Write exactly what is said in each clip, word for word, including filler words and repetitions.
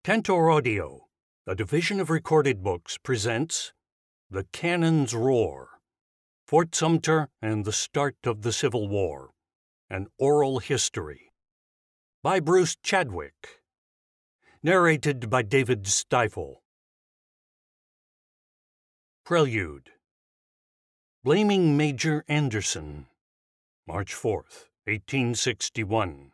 Tentor Audio, a division of Recorded Books, presents The Cannon's Roar, Fort Sumter and the Start of the Civil War, an Oral History, by Bruce Chadwick. Narrated by David Stifel. Prelude. Blaming Major Anderson, March fourth, eighteen sixty-one.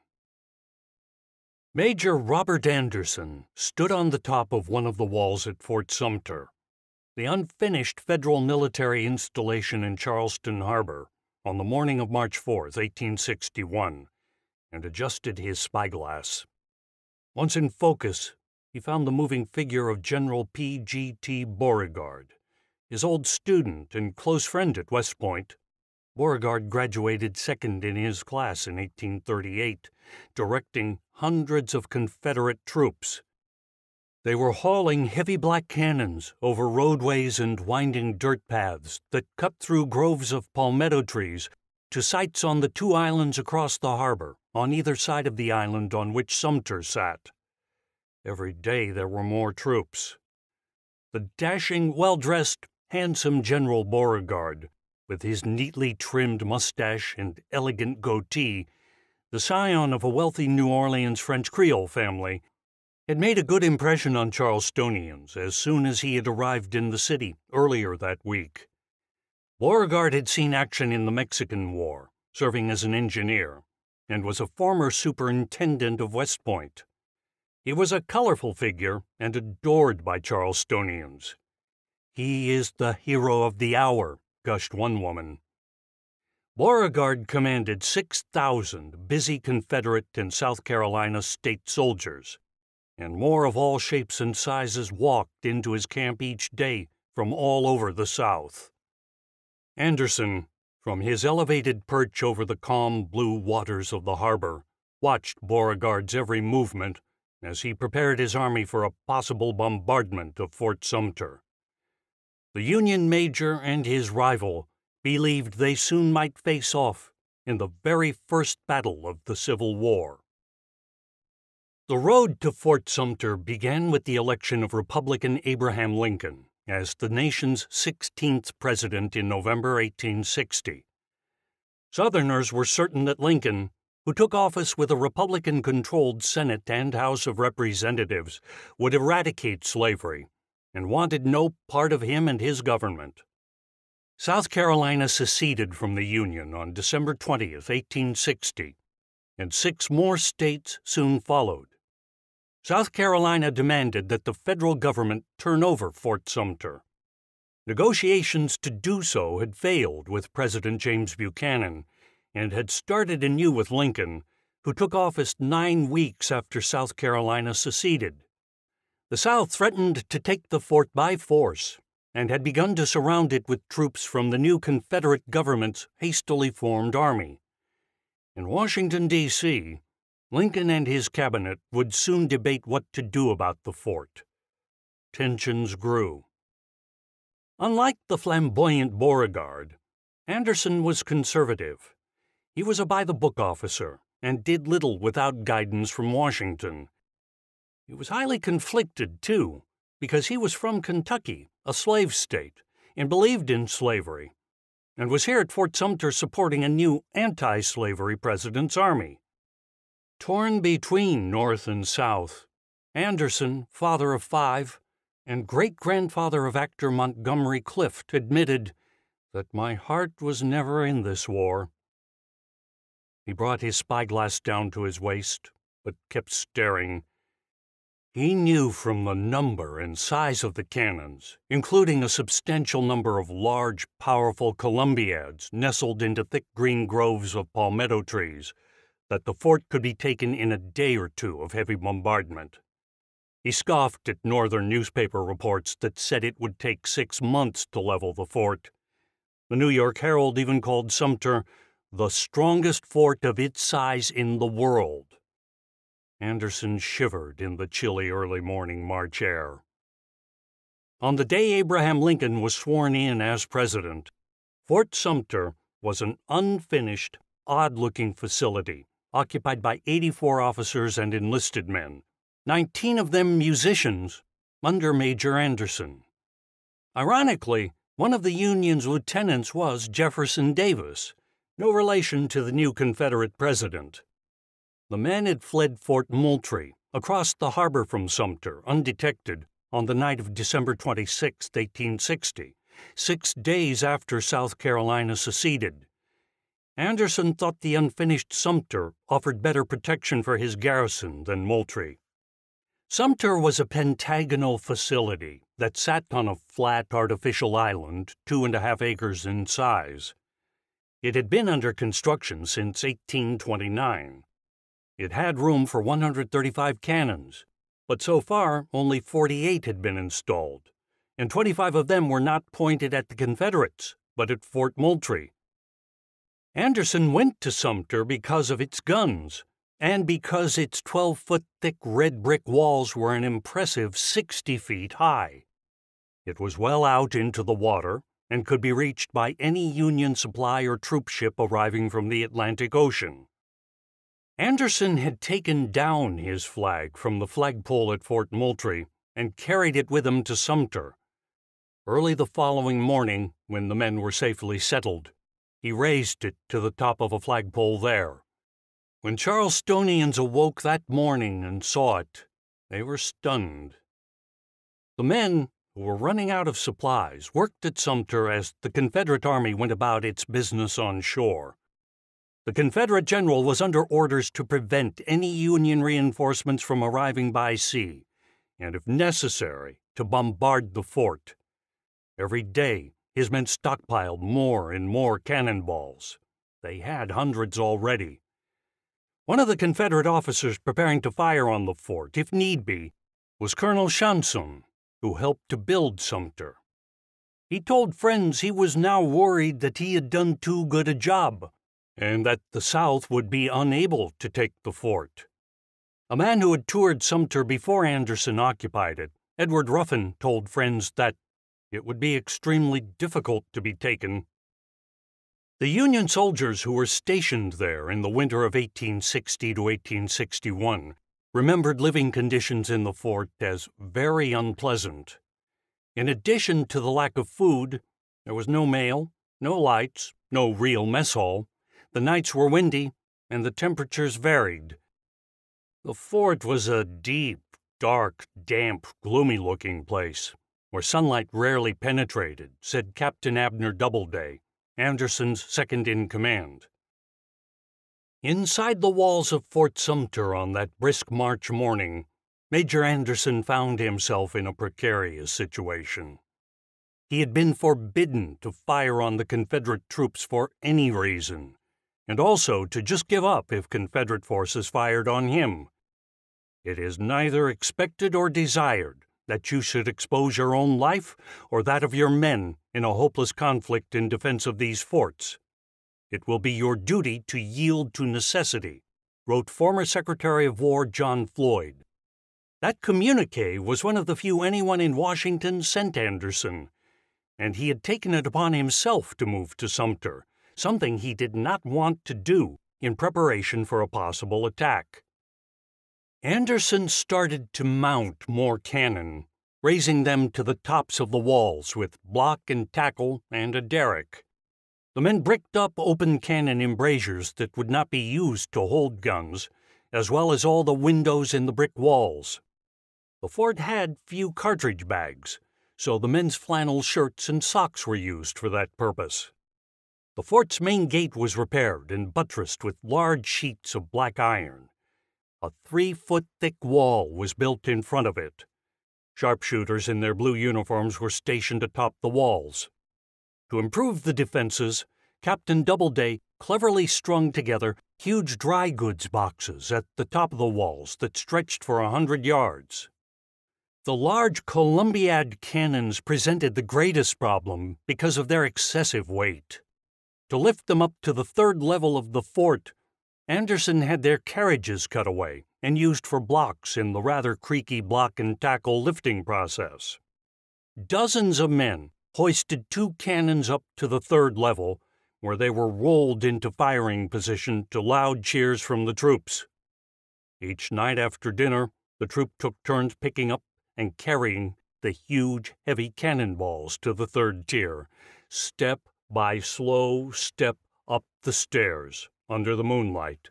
Major Robert Anderson stood on the top of one of the walls at Fort Sumter, the unfinished federal military installation in Charleston Harbor, on the morning of March fourth, eighteen sixty-one, and adjusted his spyglass. Once in focus, he found the moving figure of General P G T Beauregard, his old student and close friend at West Point. Beauregard graduated second in his class in eighteen thirty-eight, directing hundreds of Confederate troops. They were hauling heavy black cannons over roadways and winding dirt paths that cut through groves of palmetto trees to sites on the two islands across the harbor, on either side of the island on which Sumter sat. Every day there were more troops. The dashing, well-dressed, handsome General Beauregard, with his neatly trimmed mustache and elegant goatee, the scion of a wealthy New Orleans French Creole family, had made a good impression on Charlestonians as soon as he had arrived in the city earlier that week. Beauregard had seen action in the Mexican War, serving as an engineer, and was a former superintendent of West Point. He was a colorful figure and adored by Charlestonians. "He is the hero of the hour," gushed one woman. Beauregard commanded six thousand busy Confederate and South Carolina state soldiers, and more of all shapes and sizes walked into his camp each day from all over the South. Anderson, from his elevated perch over the calm blue waters of the harbor, watched Beauregard's every movement as he prepared his army for a possible bombardment of Fort Sumter. The Union major and his rival believed they soon might face off in the very first battle of the Civil War. The road to Fort Sumter began with the election of Republican Abraham Lincoln as the nation's sixteenth president in November eighteen sixty. Southerners were certain that Lincoln, who took office with a Republican-controlled Senate and House of Representatives, would eradicate slavery, and wanted no part of him and his government. South Carolina seceded from the Union on December twentieth, eighteen sixty, and six more states soon followed. South Carolina demanded that the federal government turn over Fort Sumter. Negotiations to do so had failed with President James Buchanan, and had started anew with Lincoln, who took office nine weeks after South Carolina seceded. The South threatened to take the fort by force, and had begun to surround it with troops from the new Confederate government's hastily formed army. In Washington, D C, Lincoln and his cabinet would soon debate what to do about the fort. Tensions grew. Unlike the flamboyant Beauregard, Anderson was conservative. He was a by-the-book officer and did little without guidance from Washington. He was highly conflicted, too, because he was from Kentucky, a slave state, and believed in slavery, and was here at Fort Sumter supporting a new anti-slavery president's army. Torn between North and South, Anderson, father of five, and great-grandfather of actor Montgomery Clift, admitted that my heart was never in this war. He brought his spyglass down to his waist, but kept staring. He knew from the number and size of the cannons, including a substantial number of large, powerful columbiads nestled into thick green groves of palmetto trees, that the fort could be taken in a day or two of heavy bombardment. He scoffed at northern newspaper reports that said it would take six months to level the fort. The New York Herald even called Sumter the strongest fort of its size in the world. Anderson shivered in the chilly early morning March air. On the day Abraham Lincoln was sworn in as president, Fort Sumter was an unfinished, odd-looking facility occupied by eighty-four officers and enlisted men, nineteen of them musicians, under Major Anderson. Ironically, one of the Union's lieutenants was Jefferson Davis, no relation to the new Confederate president. The men had fled Fort Moultrie, across the harbor from Sumter, undetected, on the night of December twenty-sixth, eighteen sixty, six days after South Carolina seceded. Anderson thought the unfinished Sumter offered better protection for his garrison than Moultrie. Sumter was a pentagonal facility that sat on a flat artificial island, two and a half acres in size. It had been under construction since eighteen twenty-nine. It had room for one hundred thirty-five cannons, but so far only forty-eight had been installed, and twenty-five of them were not pointed at the Confederates, but at Fort Moultrie. Anderson went to Sumter because of its guns, and because its twelve-foot-thick red brick walls were an impressive sixty feet high. It was well out into the water and could be reached by any Union supply or troop ship arriving from the Atlantic Ocean. Anderson had taken down his flag from the flagpole at Fort Moultrie and carried it with him to Sumter. Early the following morning, when the men were safely settled, he raised it to the top of a flagpole there. When Charlestonians awoke that morning and saw it, they were stunned. The men, who were running out of supplies, worked at Sumter as the Confederate Army went about its business on shore. The Confederate general was under orders to prevent any Union reinforcements from arriving by sea, and if necessary, to bombard the fort. Every day, his men stockpiled more and more cannonballs. They had hundreds already. One of the Confederate officers preparing to fire on the fort, if need be, was Colonel Shanson, who helped to build Sumter. He told friends he was now worried that he had done too good a job, and that the South would be unable to take the fort. A man who had toured Sumter before Anderson occupied it, Edward Ruffin, told friends that it would be extremely difficult to be taken. The Union soldiers who were stationed there in the winter of eighteen sixty to eighteen sixty-one remembered living conditions in the fort as very unpleasant. In addition to the lack of food, there was no mail, no lights, no real mess hall. The nights were windy, and the temperatures varied. The fort was a deep, dark, damp, gloomy-looking place, where sunlight rarely penetrated, said Captain Abner Doubleday, Anderson's second-in-command. Inside the walls of Fort Sumter on that brisk March morning, Major Anderson found himself in a precarious situation. He had been forbidden to fire on the Confederate troops for any reason, and also to just give up if Confederate forces fired on him. It is neither expected or desired that you should expose your own life or that of your men in a hopeless conflict in defense of these forts. It will be your duty to yield to necessity, wrote former Secretary of War John Floyd. That communique was one of the few anyone in Washington sent Anderson, and he had taken it upon himself to move to Sumter, something he did not want to do in preparation for a possible attack. Anderson started to mount more cannon, raising them to the tops of the walls with block and tackle and a derrick. The men bricked up open cannon embrasures that would not be used to hold guns, as well as all the windows in the brick walls. The fort had few cartridge bags, so the men's flannel shirts and socks were used for that purpose. The fort's main gate was repaired and buttressed with large sheets of black iron. A three-foot-thick wall was built in front of it. Sharpshooters in their blue uniforms were stationed atop the walls. To improve the defenses, Captain Doubleday cleverly strung together huge dry goods boxes at the top of the walls that stretched for a hundred yards. The large Columbiad cannons presented the greatest problem because of their excessive weight. To lift them up to the third level of the fort, Anderson had their carriages cut away and used for blocks in the rather creaky block and tackle lifting process. Dozens of men hoisted two cannons up to the third level, where they were rolled into firing position to loud cheers from the troops. Each night after dinner, The troop took turns picking up and carrying the huge, heavy cannonballs to the third tier, step by slow step up the stairs under the moonlight.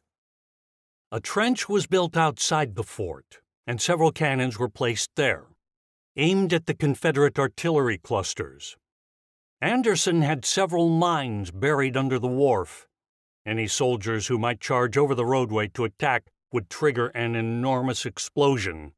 A trench was built outside the fort, and several cannons were placed there, aimed at the Confederate artillery clusters. Anderson had several mines buried under the wharf. Any soldiers who might charge over the roadway to attack would trigger an enormous explosion.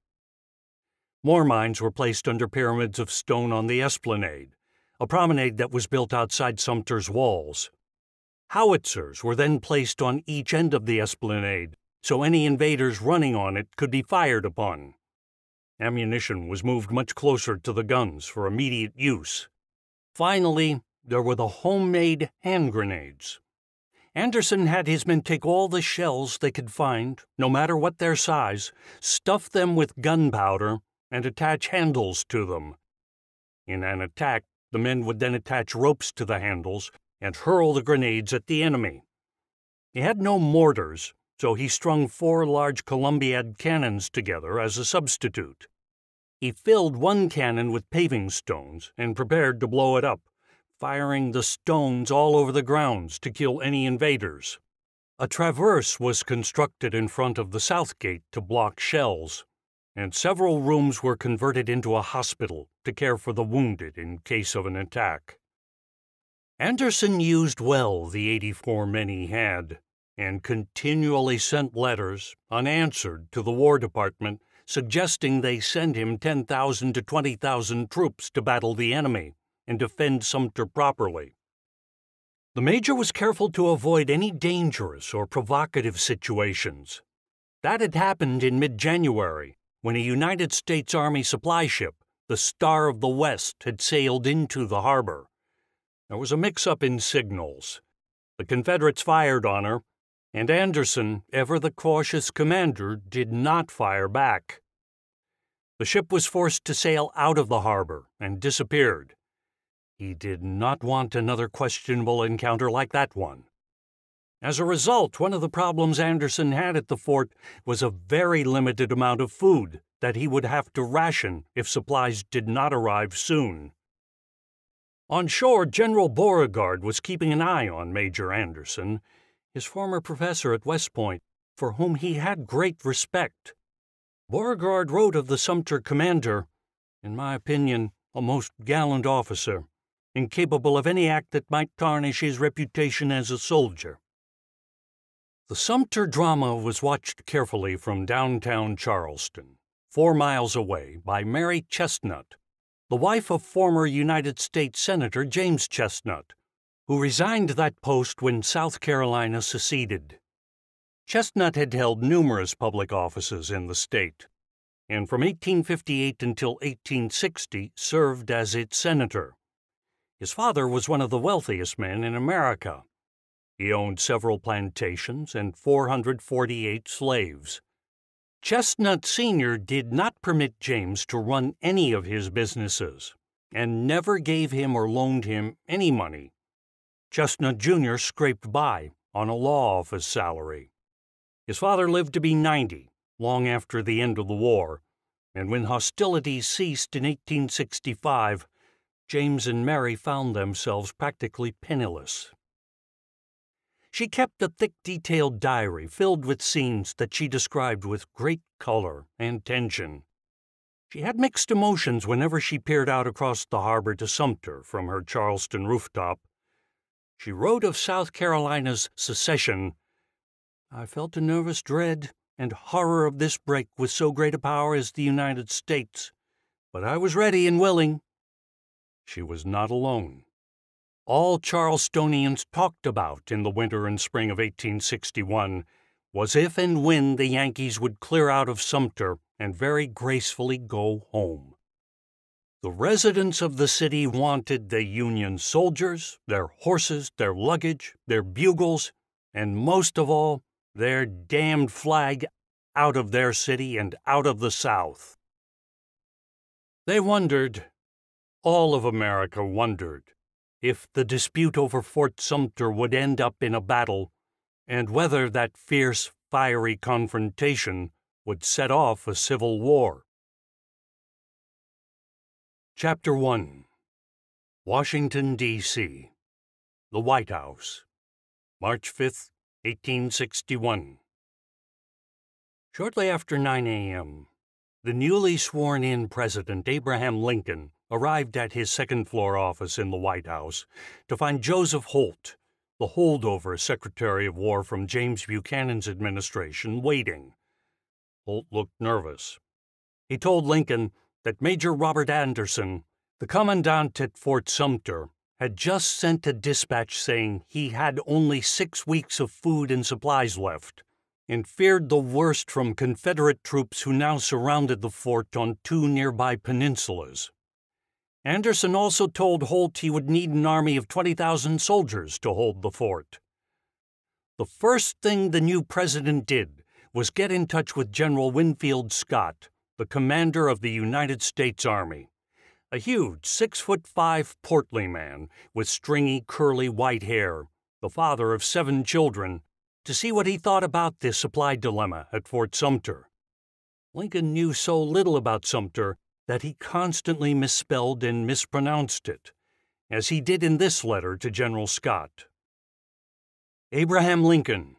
More mines were placed under pyramids of stone on the esplanade, a promenade that was built outside Sumter's walls. Howitzers were then placed on each end of the esplanade, so any invaders running on it could be fired upon. Ammunition was moved much closer to the guns for immediate use. Finally, there were the homemade hand grenades. Anderson had his men take all the shells they could find, no matter what their size, stuff them with gunpowder, and attach handles to them. In an attack, the men would then attach ropes to the handles and hurl the grenades at the enemy. He had no mortars, so he strung four large Columbiad cannons together as a substitute. He filled one cannon with paving stones and prepared to blow it up, firing the stones all over the grounds to kill any invaders. A traverse was constructed in front of the south gate to block shells, and several rooms were converted into a hospital to care for the wounded in case of an attack. Anderson used well the eighty-four men he had, and continually sent letters, unanswered, to the War Department suggesting they send him ten thousand to twenty thousand troops to battle the enemy and defend Sumter properly. The major was careful to avoid any dangerous or provocative situations. That had happened in mid-January, when a United States Army supply ship, the Star of the West, had sailed into the harbor. There was a mix-up in signals. The Confederates fired on her, and Anderson, ever the cautious commander, did not fire back. The ship was forced to sail out of the harbor and disappeared. He did not want another questionable encounter like that one. As a result, one of the problems Anderson had at the fort was a very limited amount of food that he would have to ration if supplies did not arrive soon. On shore, General Beauregard was keeping an eye on Major Anderson, his former professor at West Point, for whom he had great respect. Beauregard wrote of the Sumter commander, in my opinion, a most gallant officer, incapable of any act that might tarnish his reputation as a soldier. The Sumter drama was watched carefully from downtown Charleston, four miles away, by Mary Chestnut, the wife of former United States Senator James Chestnut, who resigned that post when South Carolina seceded. Chestnut had held numerous public offices in the state, and from eighteen fifty-eight until eighteen sixty served as its senator. His father was one of the wealthiest men in America. He owned several plantations and four hundred forty-eight slaves. Chestnut Senior did not permit James to run any of his businesses, and never gave him or loaned him any money. Chestnut Junior scraped by on a law office salary. His father lived to be ninety, long after the end of the war, and when hostilities ceased in eighteen sixty-five, James and Mary found themselves practically penniless. She kept a thick, detailed diary filled with scenes that she described with great color and tension. She had mixed emotions whenever she peered out across the harbor to Sumter from her Charleston rooftop. She wrote of South Carolina's secession, "I felt a nervous dread and horror of this break with so great a power as the United States, but I was ready and willing." She was not alone. All Charlestonians talked about in the winter and spring of eighteen sixty-one was if and when the Yankees would clear out of Sumter and very gracefully go home. The residents of the city wanted the Union soldiers, their horses, their luggage, their bugles, and most of all, their damned flag out of their city and out of the South. They wondered, all of America wondered, if the dispute over Fort Sumter would end up in a battle, and whether that fierce, fiery confrontation would set off a civil war. Chapter one. Washington, D C The White House, March fifth, eighteen sixty-one. Shortly after nine a m, the newly sworn-in President Abraham Lincoln arrived at his second-floor office in the White House to find Joseph Holt, the holdover Secretary of War from James Buchanan's administration, waiting. Holt looked nervous. He told Lincoln that Major Robert Anderson, the commandant at Fort Sumter, had just sent a dispatch saying he had only six weeks of food and supplies left, and feared the worst from Confederate troops who now surrounded the fort on two nearby peninsulas. Anderson also told Holt he would need an army of twenty thousand soldiers to hold the fort. The first thing the new president did was get in touch with General Winfield Scott, the commander of the United States Army, a huge six-foot-five portly man with stringy, curly white hair, the father of seven children, to see what he thought about the supply dilemma at Fort Sumter. Lincoln knew so little about Sumter that he constantly misspelled and mispronounced it, as he did in this letter to General Scott. Abraham Lincoln.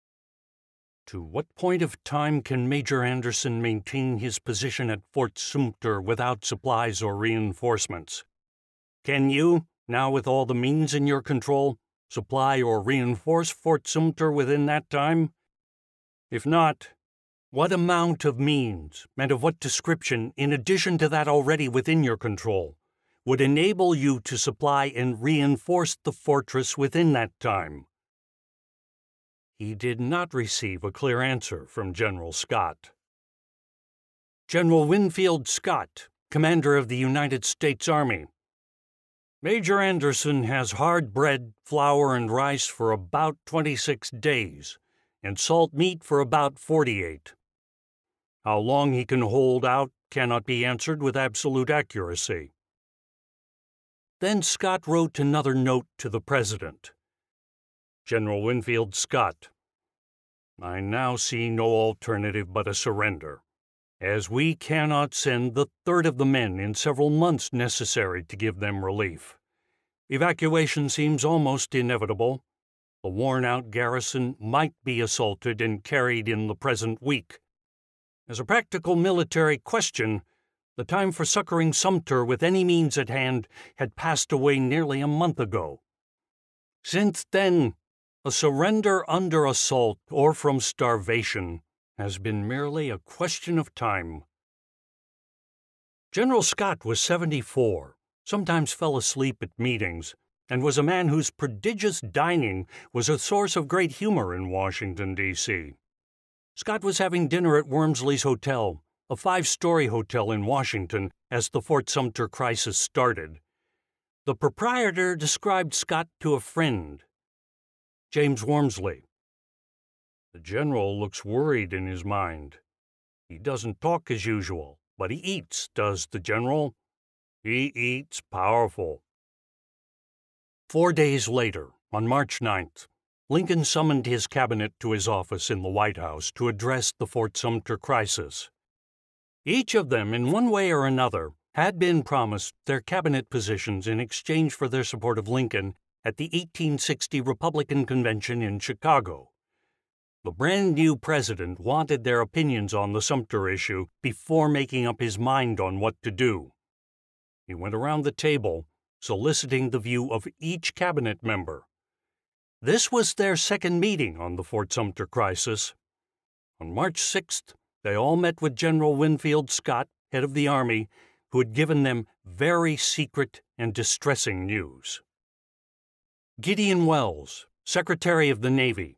To what point of time can Major Anderson maintain his position at Fort Sumter without supplies or reinforcements? Can you, now with all the means in your control, supply or reinforce Fort Sumter within that time? If not, what amount of means, and of what description, in addition to that already within your control, would enable you to supply and reinforce the fortress within that time? He did not receive a clear answer from General Scott. General Winfield Scott, commander of the United States Army. Major Anderson has hard bread, flour, and rice for about twenty-six days, and salt meat for about forty-eight. How long he can hold out cannot be answered with absolute accuracy. Then Scott wrote another note to the President. General Winfield Scott, I now see no alternative but a surrender, as we cannot send the third of the men in several months necessary to give them relief. Evacuation seems almost inevitable. The worn-out garrison might be assaulted and carried in the present week. As a practical military question, the time for succoring Sumter with any means at hand had passed away nearly a month ago. Since then, a surrender under assault or from starvation has been merely a question of time. General Scott was seventy-four, sometimes fell asleep at meetings, and was a man whose prodigious dining was a source of great humor in Washington, D C Scott was having dinner at Wormsley's Hotel, a five-story hotel in Washington, as the Fort Sumter crisis started. The proprietor described Scott to a friend, James Wormsley. The general looks worried in his mind. He doesn't talk as usual, but he eats, does the general. He eats powerful. Four days later, on March ninth, Lincoln summoned his cabinet to his office in the White House to address the Fort Sumter crisis. Each of them, in one way or another, had been promised their cabinet positions in exchange for their support of Lincoln at the eighteen sixty Republican Convention in Chicago. The brand-new president wanted their opinions on the Sumter issue before making up his mind on what to do. He went around the table, soliciting the view of each cabinet member. This was their second meeting on the Fort Sumter crisis. On March sixth, they all met with General Winfield Scott, head of the Army, who had given them very secret and distressing news. Gideon Welles, Secretary of the Navy.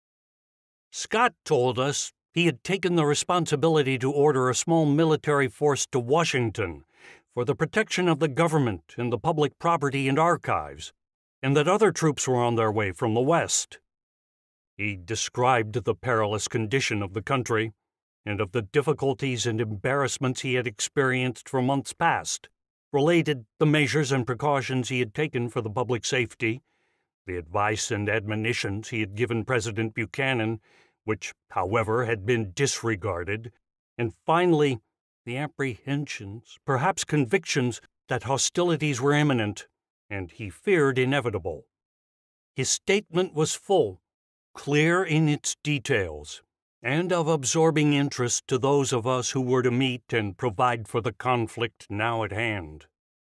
Scott told us he had taken the responsibility to order a small military force to Washington for the protection of the government and the public property and archives, and that other troops were on their way from the West. He described the perilous condition of the country and of the difficulties and embarrassments he had experienced for months past, related the measures and precautions he had taken for the public safety, the advice and admonitions he had given President Buchanan, which, however, had been disregarded, and finally, the apprehensions, perhaps convictions, that hostilities were imminent, and he feared inevitable. His statement was full, clear in its details, and of absorbing interest to those of us who were to meet and provide for the conflict now at hand.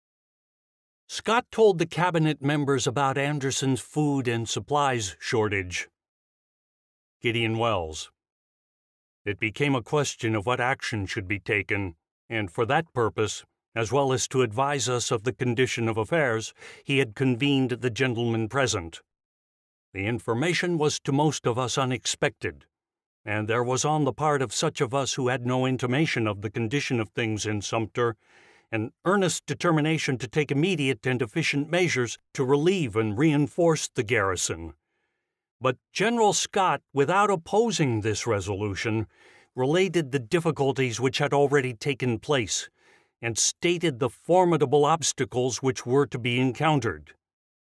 Scott told the cabinet members about Anderson's food and supplies shortage. Gideon Welles. It became a question of what action should be taken, and for that purpose, as well as to advise us of the condition of affairs, he had convened the gentlemen present. The information was to most of us unexpected, and there was on the part of such of us who had no intimation of the condition of things in Sumter an earnest determination to take immediate and efficient measures to relieve and reinforce the garrison. But General Scott, without opposing this resolution, related the difficulties which had already taken place, and stated the formidable obstacles which were to be encountered.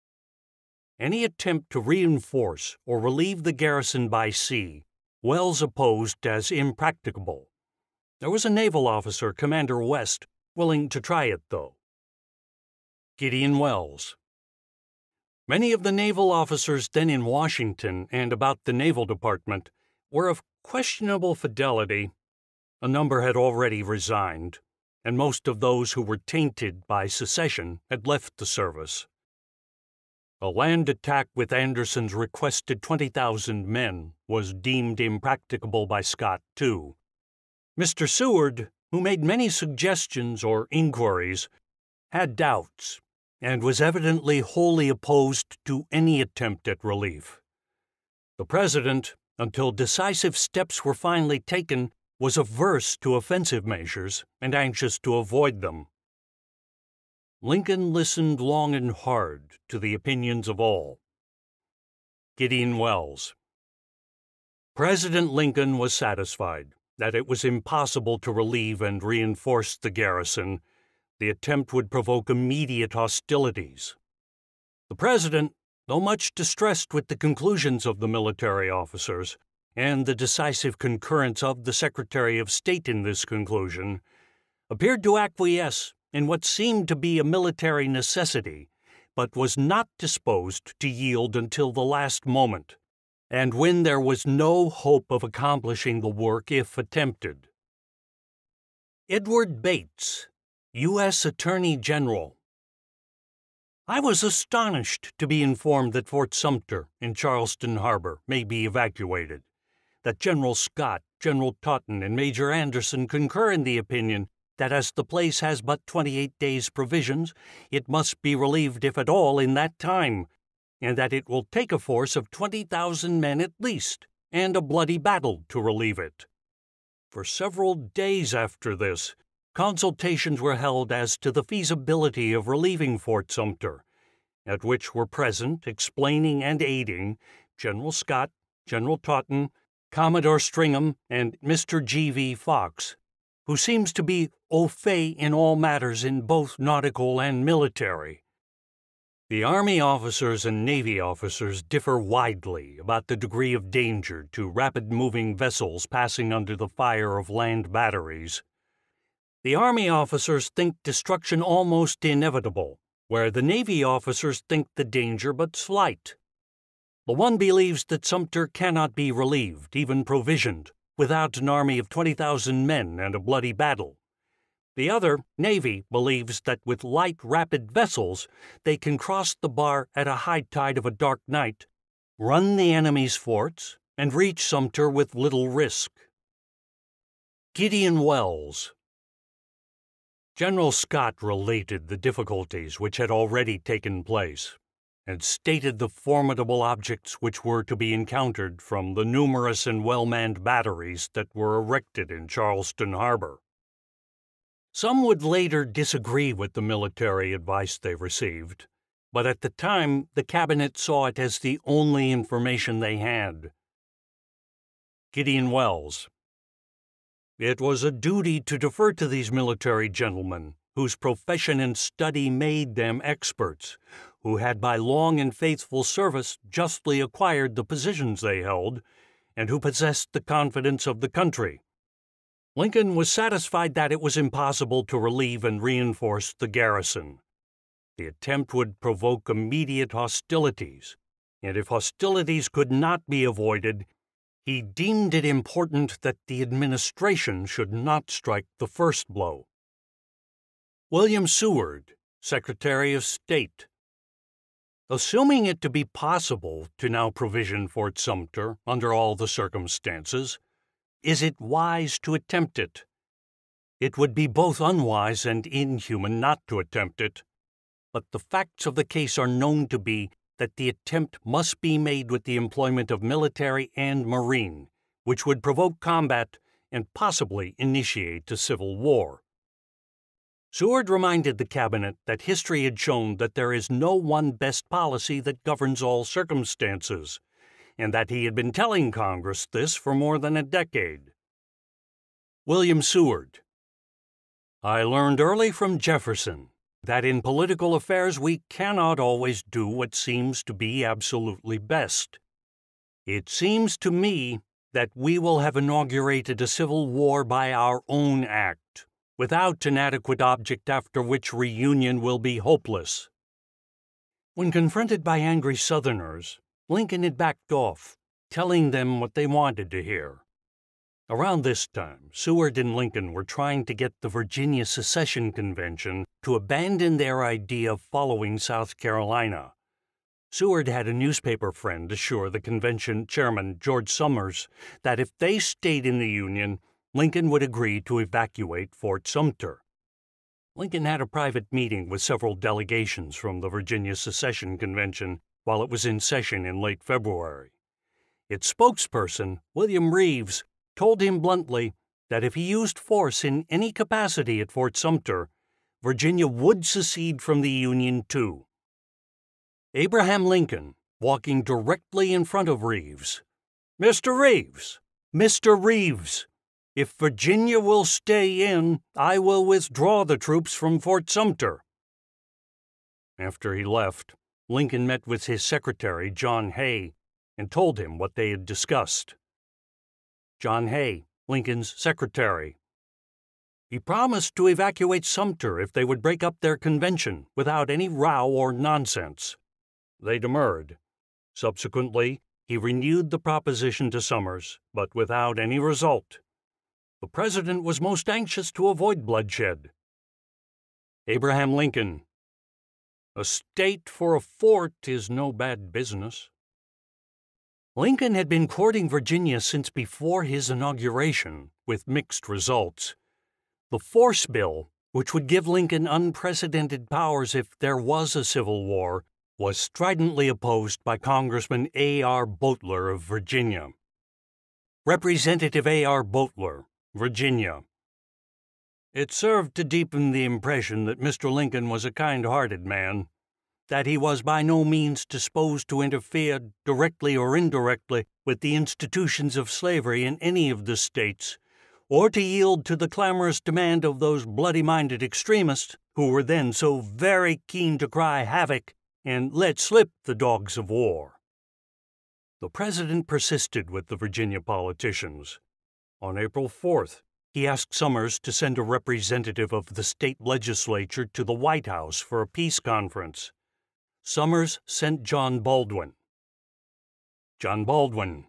Any attempt to reinforce or relieve the garrison by sea, Welles opposed as impracticable. There was a naval officer, Commander West, willing to try it, though. Gideon Welles. Many of the naval officers then in Washington and about the Naval Department were of questionable fidelity. A number had already resigned, and most of those who were tainted by secession had left the service. A land attack with Anderson's requested twenty thousand men was deemed impracticable by Scott, too. Mister Seward, who made many suggestions or inquiries, had doubts, and was evidently wholly opposed to any attempt at relief. The President, until decisive steps were finally taken, was averse to offensive measures and anxious to avoid them. Lincoln listened long and hard to the opinions of all. Gideon Welles. President Lincoln was satisfied that it was impossible to relieve and reinforce the garrison. The attempt would provoke immediate hostilities. The President, though much distressed with the conclusions of the military officers and the decisive concurrence of the Secretary of State in this conclusion, appeared to acquiesce in what seemed to be a military necessity, but was not disposed to yield until the last moment, and when there was no hope of accomplishing the work if attempted. Edward Bates, U S Attorney General. I was astonished to be informed that Fort Sumter in Charleston Harbor may be evacuated, that General Scott, General Totten, and Major Anderson concur in the opinion that as the place has but twenty-eight days' provisions, it must be relieved if at all in that time, and that it will take a force of twenty thousand men at least, and a bloody battle to relieve it. For several days after this, consultations were held as to the feasibility of relieving Fort Sumter, at which were present, explaining and aiding, General Scott, General Totten, Commodore Stringham, and Mister G V Fox, who seems to be au fait in all matters in both nautical and military. The Army officers and Navy officers differ widely about the degree of danger to rapid-moving vessels passing under the fire of land batteries. The Army officers think destruction almost inevitable, where the Navy officers think the danger but slight. The one believes that Sumter cannot be relieved, even provisioned, without an army of twenty thousand men and a bloody battle. The other, Navy, believes that with light, rapid vessels, they can cross the bar at a high tide of a dark night, run the enemy's forts, and reach Sumter with little risk. Gideon Welles. General Scott related the difficulties which had already taken place, and stated the formidable objects which were to be encountered from the numerous and well-manned batteries that were erected in Charleston Harbor. Some would later disagree with the military advice they received, but at the time the cabinet saw it as the only information they had. Gideon Welles. It was a duty to defer to these military gentlemen, whose profession and study made them experts, who had by long and faithful service justly acquired the positions they held, and who possessed the confidence of the country. Lincoln was satisfied that it was impossible to relieve and reinforce the garrison. The attempt would provoke immediate hostilities, and if hostilities could not be avoided, he deemed it important that the administration should not strike the first blow. William Seward, Secretary of State. Assuming it to be possible to now provision Fort Sumter under all the circumstances, is it wise to attempt it? It would be both unwise and inhuman not to attempt it, but the facts of the case are known to be that the attempt must be made with the employment of military and marine, which would provoke combat and possibly initiate a civil war. Seward reminded the cabinet that history had shown that there is no one best policy that governs all circumstances, and that he had been telling Congress this for more than a decade. William Seward. I learned early from Jefferson that in political affairs we cannot always do what seems to be absolutely best. It seems to me that we will have inaugurated a civil war by our own act, without an adequate object after which reunion will be hopeless. When confronted by angry Southerners, Lincoln had backed off, telling them what they wanted to hear. Around this time, Seward and Lincoln were trying to get the Virginia Secession Convention to abandon their idea of following South Carolina. Seward had a newspaper friend assure the convention chairman, George Somers, that if they stayed in the Union, Lincoln would agree to evacuate Fort Sumter. Lincoln had a private meeting with several delegations from the Virginia Secession Convention while it was in session in late February. Its spokesperson, William Reeves, told him bluntly that if he used force in any capacity at Fort Sumter, Virginia would secede from the Union too. Abraham Lincoln, walking directly in front of Reeves. Mister Reeves, Mister Reeves, if Virginia will stay in, I will withdraw the troops from Fort Sumter. After he left, Lincoln met with his secretary, John Hay, and told him what they had discussed. John Hay, Lincoln's secretary. He promised to evacuate Sumter if they would break up their convention without any row or nonsense. They demurred. Subsequently, he renewed the proposition to Somers, but without any result. The president was most anxious to avoid bloodshed. Abraham Lincoln. A state for a fort is no bad business. Lincoln had been courting Virginia since before his inauguration, with mixed results. The Force Bill, which would give Lincoln unprecedented powers if there was a civil war, was stridently opposed by Congressman A R Boteler of Virginia. Representative A R Boteler, Virginia. It served to deepen the impression that Mister Lincoln was a kind-hearted man, that he was by no means disposed to interfere, directly or indirectly, with the institutions of slavery in any of the states, or to yield to the clamorous demand of those bloody-minded extremists who were then so very keen to cry havoc and let slip the dogs of war. The president persisted with the Virginia politicians. On April fourth, he asked Somers to send a representative of the state legislature to the White House for a peace conference. Somers sent John Baldwin. John Baldwin.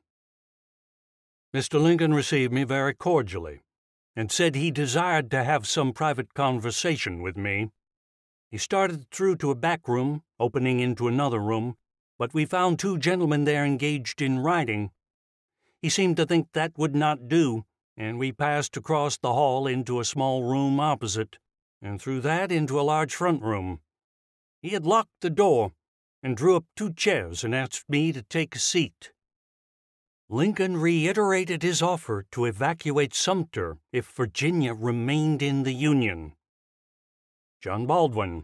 Mister Lincoln received me very cordially and said he desired to have some private conversation with me. He started through to a back room, opening into another room, but we found two gentlemen there engaged in writing. He seemed to think that would not do, and we passed across the hall into a small room opposite, and through that into a large front room. He had locked the door and drew up two chairs and asked me to take a seat. Lincoln reiterated his offer to evacuate Sumter if Virginia remained in the Union. John Baldwin.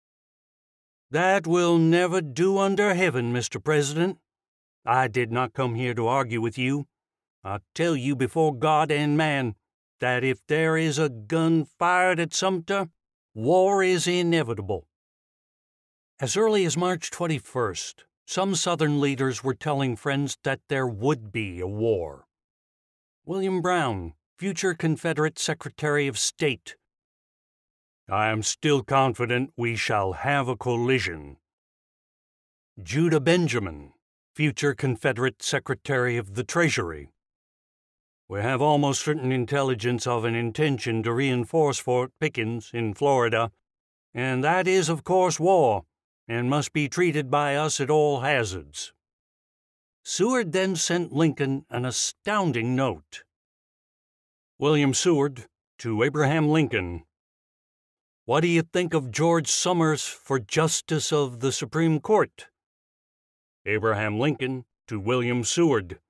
That will never do under heaven, Mister President. I did not come here to argue with you. I tell you before God and man that if there is a gun fired at Sumter, war is inevitable. As early as March twenty-first, some Southern leaders were telling friends that there would be a war. William Brown, future Confederate Secretary of State. I am still confident we shall have a collision. Judah Benjamin, future Confederate Secretary of the Treasury. We have almost certain intelligence of an intention to reinforce Fort Pickens in Florida, and that is, of course, war, and must be treated by us at all hazards. Seward then sent Lincoln an astounding note. William Seward to Abraham Lincoln. What do you think of George Summers for Justice of the Supreme Court? Abraham Lincoln to William Seward.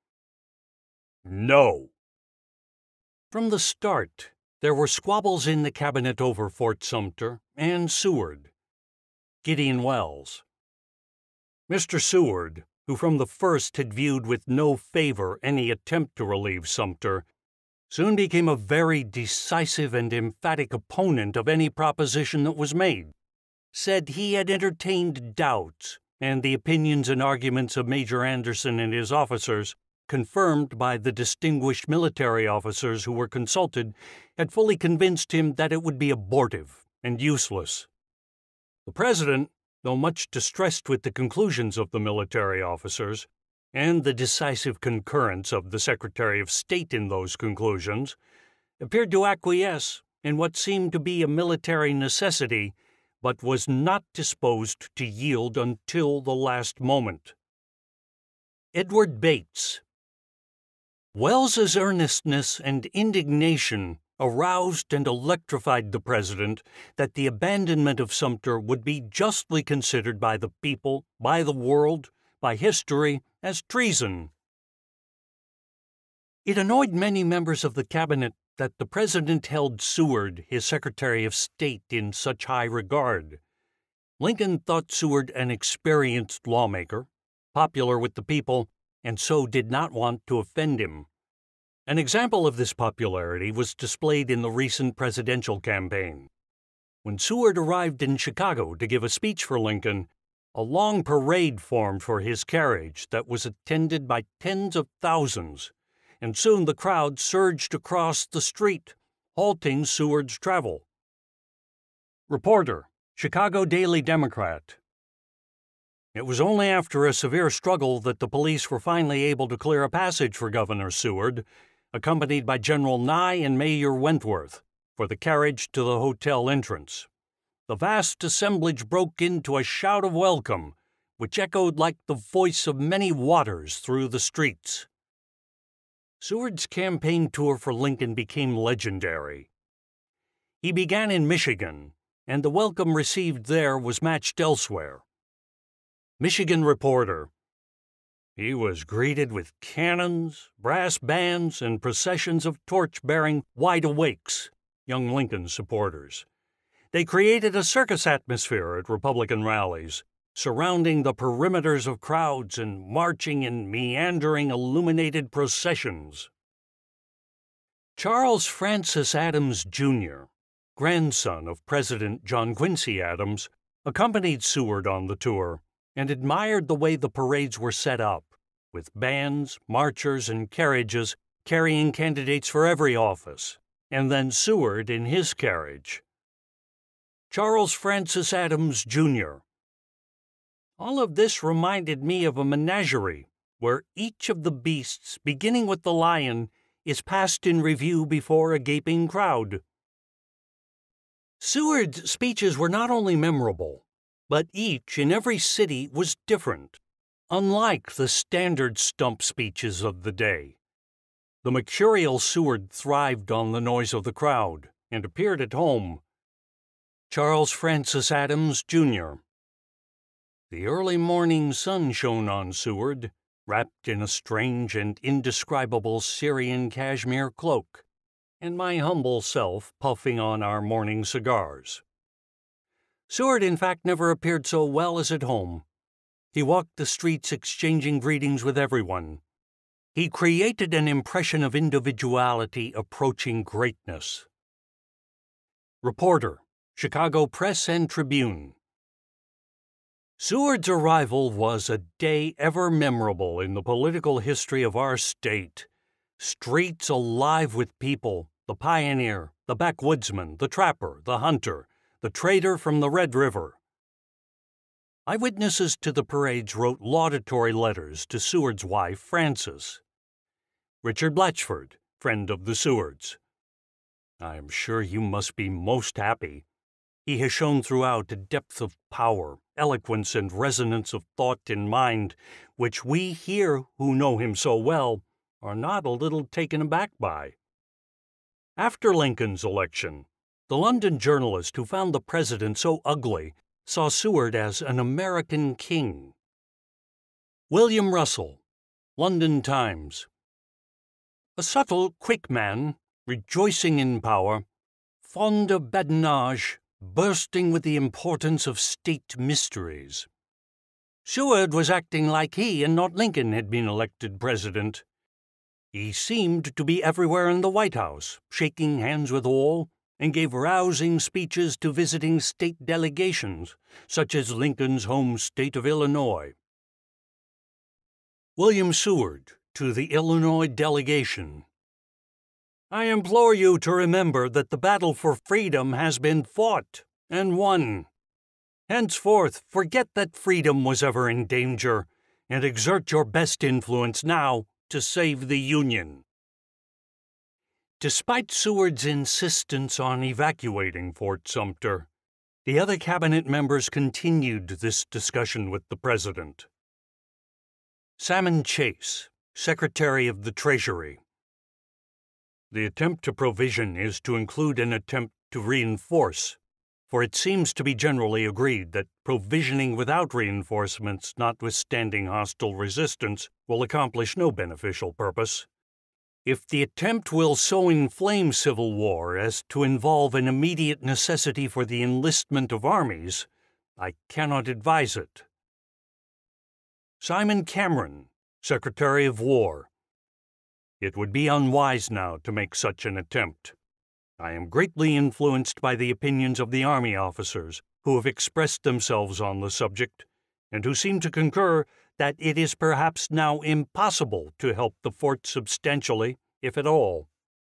No. From the start, there were squabbles in the cabinet over Fort Sumter and Seward. Gideon Welles. Mister Seward, who from the first had viewed with no favor any attempt to relieve Sumter, soon became a very decisive and emphatic opponent of any proposition that was made, said he had entertained doubts, and the opinions and arguments of Major Anderson and his officers, confirmed by the distinguished military officers who were consulted, had fully convinced him that it would be abortive and useless. The President, though much distressed with the conclusions of the military officers, and the decisive concurrence of the Secretary of State in those conclusions, appeared to acquiesce in what seemed to be a military necessity, but was not disposed to yield until the last moment. Edward Bates. Welles's earnestness and indignation aroused and electrified the President that the abandonment of Sumter would be justly considered by the people, by the world, by history, as treason. It annoyed many members of the cabinet that the President held Seward, his Secretary of State, in such high regard. Lincoln thought Seward an experienced lawmaker, popular with the people, and so did not want to offend him. An example of this popularity was displayed in the recent presidential campaign. When Seward arrived in Chicago to give a speech for Lincoln, a long parade formed for his carriage that was attended by tens of thousands, and soon the crowd surged across the street, halting Seward's travel. Reporter, Chicago Daily Democrat. It was only after a severe struggle that the police were finally able to clear a passage for Governor Seward, accompanied by General Nye and Mayor Wentworth, for the carriage to the hotel entrance. The vast assemblage broke into a shout of welcome, which echoed like the voice of many waters through the streets. Seward's campaign tour for Lincoln became legendary. He began in Michigan, and the welcome received there was matched elsewhere. Michigan reporter. He was greeted with cannons, brass bands, and processions of torch-bearing wide-awakes, young Lincoln supporters. They created a circus atmosphere at Republican rallies, surrounding the perimeters of crowds and marching in meandering illuminated processions. Charles Francis Adams, Junior, grandson of President John Quincy Adams, accompanied Seward on the tour and admired the way the parades were set up, with bands, marchers, and carriages carrying candidates for every office, and then Seward in his carriage. Charles Francis Adams, Junior All of this reminded me of a menagerie, where each of the beasts, beginning with the lion, is passed in review before a gaping crowd. Seward's speeches were not only memorable, but each in every city was different, unlike the standard stump speeches of the day. The mercurial Seward thrived on the noise of the crowd and appeared at home. Charles Francis Adams, Junior The early morning sun shone on Seward, wrapped in a strange and indescribable Syrian cashmere cloak, and my humble self puffing on our morning cigars. Seward, in fact, never appeared so well as at home. He walked the streets exchanging greetings with everyone. He created an impression of individuality approaching greatness. Reporter, Chicago Press and Tribune. Seward's arrival was a day ever memorable in the political history of our state. Streets alive with people, the pioneer, the backwoodsman, the trapper, the hunter, the trader from the Red River. Eyewitnesses to the parades wrote laudatory letters to Seward's wife, Frances. Richard Blatchford, friend of the Sewards. I am sure you must be most happy. He has shown throughout a depth of power, eloquence, and resonance of thought and mind, which we here, who know him so well, are not a little taken aback by. After Lincoln's election, the London journalist who found the president so ugly saw Seward as an American king. William Russell, London Times. A subtle, quick man, rejoicing in power, fond of badinage, bursting with the importance of state mysteries. Seward was acting like he and not Lincoln had been elected president. He seemed to be everywhere in the White House, shaking hands with all, and gave rousing speeches to visiting state delegations, such as Lincoln's home state of Illinois. William Seward to the Illinois delegation. I implore you to remember that the battle for freedom has been fought and won. Henceforth, forget that freedom was ever in danger, and exert your best influence now to save the Union. Despite Seward's insistence on evacuating Fort Sumter, the other cabinet members continued this discussion with the president. Salmon Chase, Secretary of the Treasury. The attempt to provision is to include an attempt to reinforce, for it seems to be generally agreed that provisioning without reinforcements, notwithstanding hostile resistance, will accomplish no beneficial purpose. If the attempt will so inflame civil war as to involve an immediate necessity for the enlistment of armies, I cannot advise it. Simon Cameron, Secretary of War. It would be unwise now to make such an attempt. I am greatly influenced by the opinions of the Army officers who have expressed themselves on the subject, and who seem to concur that it is perhaps now impossible to help the fort substantially, if at all.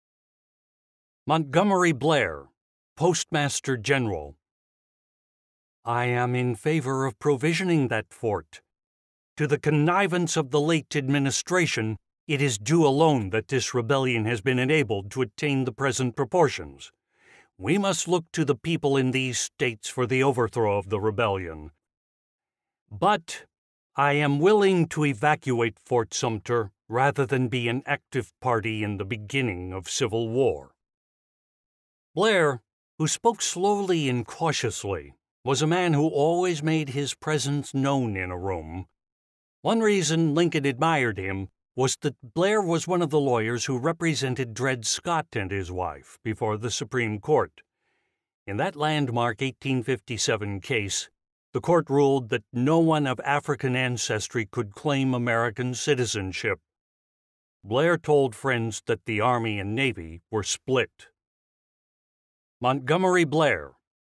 Montgomery Blair, Postmaster General. I am in favor of provisioning that fort. To the connivance of the late administration, it is due alone that this rebellion has been enabled to attain the present proportions. We must look to the people in these states for the overthrow of the rebellion. But I am willing to evacuate Fort Sumter rather than be an active party in the beginning of civil war. Blair, who spoke slowly and cautiously, was a man who always made his presence known in a room. One reason Lincoln admired him was that Blair was one of the lawyers who represented Dred Scott and his wife before the Supreme Court. In that landmark eighteen fifty-seven case, the court ruled that no one of African ancestry could claim American citizenship. Blair told friends that the Army and Navy were split. Montgomery Blair.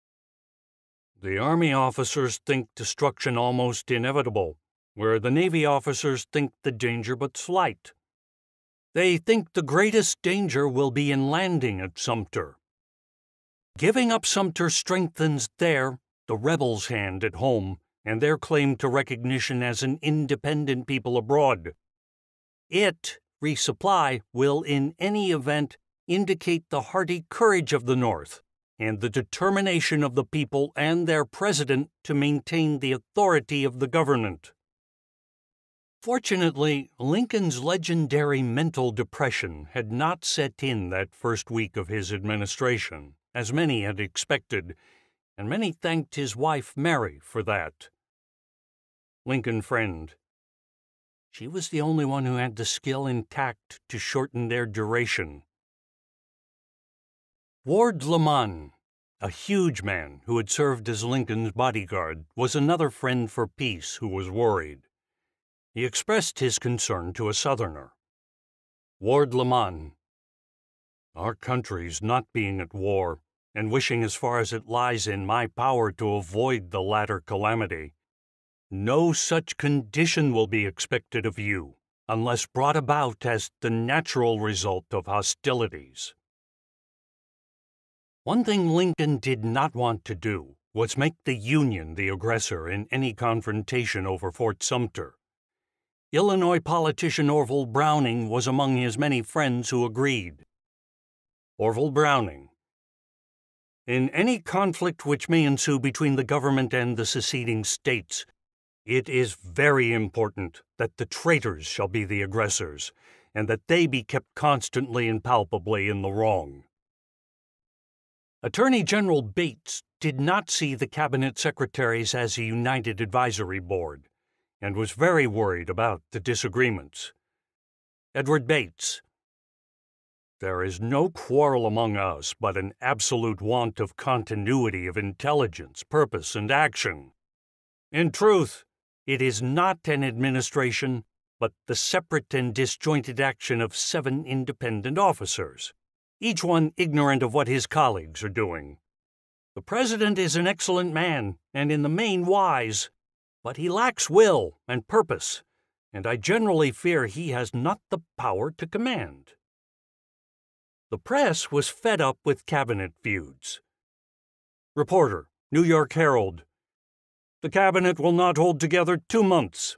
The Army officers think destruction almost inevitable, where the Navy officers think the danger but slight. They think the greatest danger will be in landing at Sumter. Giving up Sumter strengthens their, the rebels' hand at home, and their claim to recognition as an independent people abroad. It, resupply, will in any event indicate the hearty courage of the North and the determination of the people and their president to maintain the authority of the government. Fortunately, Lincoln's legendary mental depression had not set in that first week of his administration, as many had expected, and many thanked his wife Mary for that. Lincoln friend. She was the only one who had the skill and tact to shorten their duration. Ward Lamon, a huge man who had served as Lincoln's bodyguard, was another friend for peace who was worried. He expressed his concern to a Southerner. Ward Lamon. Our country's not being at war, and wishing as far as it lies in my power to avoid the latter calamity, No such condition will be expected of you, unless brought about as the natural result of hostilities. One thing Lincoln did not want to do was make the Union the aggressor in any confrontation over Fort Sumter. Illinois politician Orville Browning was among his many friends who agreed. Orville Browning: in any conflict which may ensue between the government and the seceding states, it is very important that the traitors shall be the aggressors, and that they be kept constantly and palpably in the wrong. Attorney General Bates did not see the cabinet secretaries as a united advisory board, and was very worried about the disagreements. Edward Bates: there is no quarrel among us, but an absolute want of continuity of intelligence, purpose, and action. In truth, it is not an administration, but the separate and disjointed action of seven independent officers, each one ignorant of what his colleagues are doing. The President is an excellent man, and in the main wise, but he lacks will and purpose, and I generally fear he has not the power to command. The press was fed up with cabinet feuds. Reporter, New York Herald: the cabinet will not hold together two months.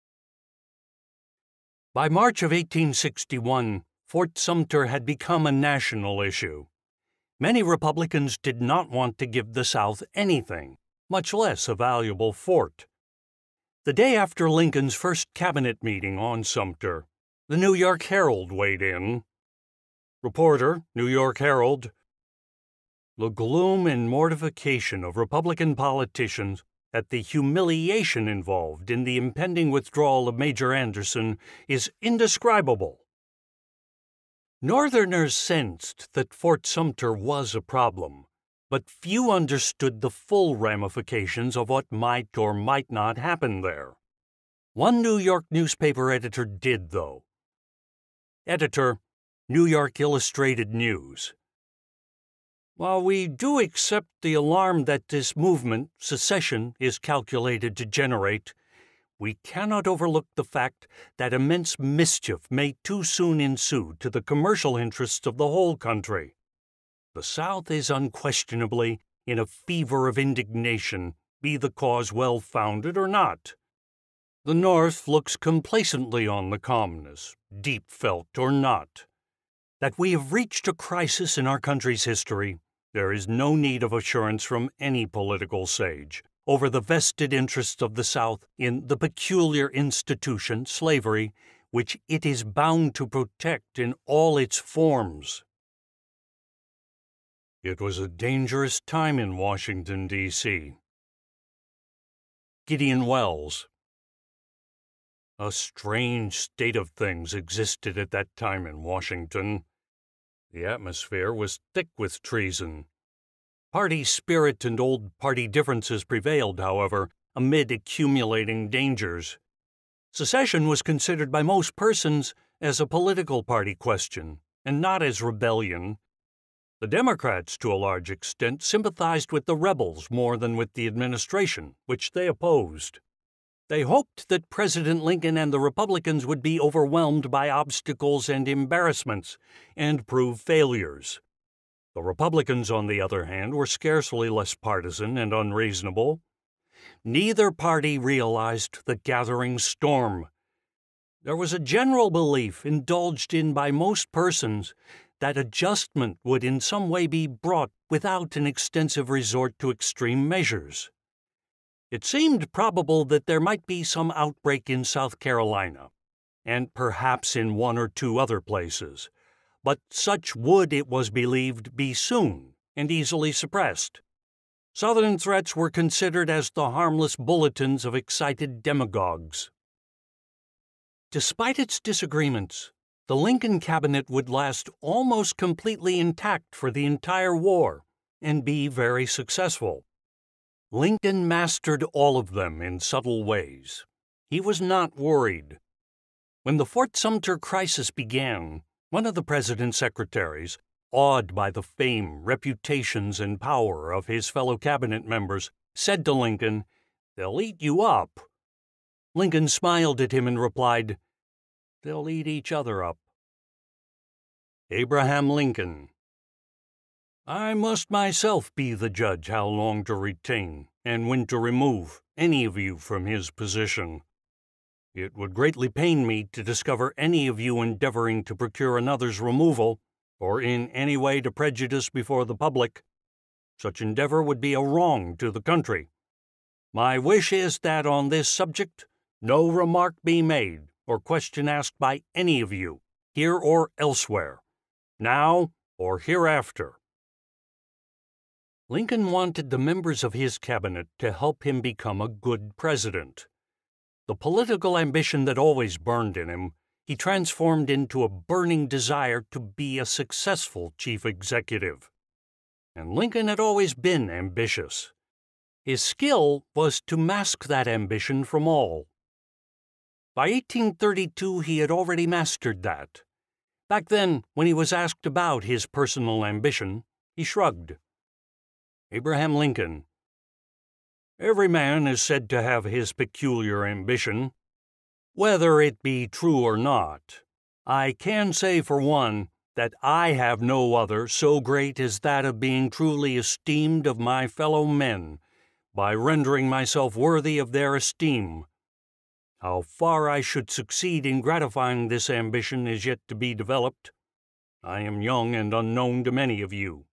By March of eighteen sixty-one, Fort Sumter had become a national issue. Many Republicans did not want to give the South anything, much less a valuable fort. The day after Lincoln's first cabinet meeting on Sumter, the New York Herald weighed in. Reporter, New York Herald: the gloom and mortification of Republican politicians at the humiliation involved in the impending withdrawal of Major Anderson is indescribable. Northerners sensed that Fort Sumter was a problem, but few understood the full ramifications of what might or might not happen there. One New York newspaper editor did, though. Editor, New York Illustrated News: while we do accept the alarm that this movement, secession, is calculated to generate, we cannot overlook the fact that immense mischief may too soon ensue to the commercial interests of the whole country. The South is unquestionably in a fever of indignation, be the cause well-founded or not. The North looks complacently on the calmness, deep-felt or not. That we have reached a crisis in our country's history, there is no need of assurance from any political sage over the vested interests of the South in the peculiar institution, slavery, which it is bound to protect in all its forms. It was a dangerous time in Washington, D C Gideon Wells: a strange state of things existed at that time in Washington. The atmosphere was thick with treason. Party spirit and old party differences prevailed, however, amid accumulating dangers. Secession was considered by most persons as a political party question, and not as rebellion. The Democrats, to a large extent, sympathized with the rebels more than with the administration, which they opposed. They hoped that President Lincoln and the Republicans would be overwhelmed by obstacles and embarrassments and prove failures. The Republicans, on the other hand, were scarcely less partisan and unreasonable. Neither party realized the gathering storm. There was a general belief, indulged in by most persons, that adjustment would in some way be brought without an extensive resort to extreme measures. It seemed probable that there might be some outbreak in South Carolina, and perhaps in one or two other places, but such would, it was believed, be soon and easily suppressed. Southern threats were considered as the harmless bulletins of excited demagogues. Despite its disagreements, the Lincoln cabinet would last almost completely intact for the entire war and be very successful. Lincoln mastered all of them in subtle ways. He was not worried. When the Fort Sumter crisis began, one of the president's secretaries, awed by the fame, reputations, and power of his fellow cabinet members, said to Lincoln, "They'll eat you up. Lincoln smiled at him and replied, "They'll eat each other up." Abraham Lincoln. I must myself be the judge how long to retain and when to remove any of you from his position. It would greatly pain me to discover any of you endeavoring to procure another's removal, or in any way to prejudice before the public. Such endeavor would be a wrong to the country. My wish is that on this subject no remark be made or question asked by any of you, here or elsewhere, now or hereafter. Lincoln wanted the members of his cabinet to help him become a good president. The political ambition that always burned in him, he transformed into a burning desire to be a successful chief executive. And Lincoln had always been ambitious. His skill was to mask that ambition from all. By eighteen thirty-two, he had already mastered that. Back then, when he was asked about his personal ambition, he shrugged. Abraham Lincoln. Every man is said to have his peculiar ambition. Whether it be true or not, I can say for one that I have no other so great as that of being truly esteemed of my fellow men, by rendering myself worthy of their esteem. How far I should succeed in gratifying this ambition is yet to be developed. I am young and unknown to many of you.